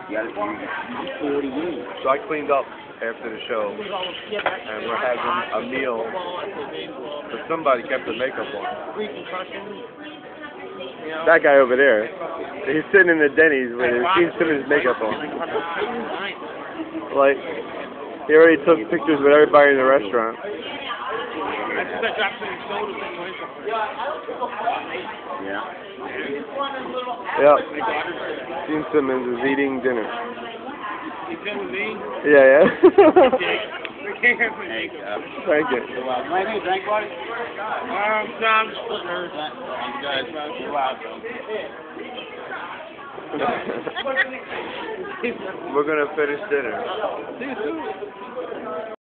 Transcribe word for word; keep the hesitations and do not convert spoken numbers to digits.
So I cleaned up after the show, and we're having a meal, but somebody kept the makeup on. That guy over there, he's sitting in the Denny's with his Gene Simmons makeup on. Like, he already took pictures with everybody in the restaurant. Yeah. Yeah. Gene Simmons is eating dinner. Yeah, yeah. Hey, uh, Thank you. my name, thank buddy. Um, no, I'm just putting her. You guys, you're welcome. We're gonna finish dinner.